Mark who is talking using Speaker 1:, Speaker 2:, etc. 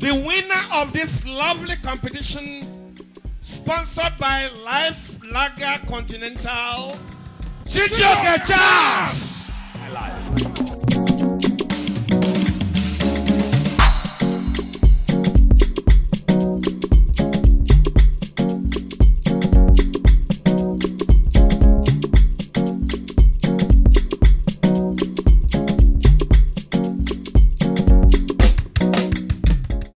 Speaker 1: The winner of this lovely competition, sponsored by Life Lager Continental, Chijioke Charles.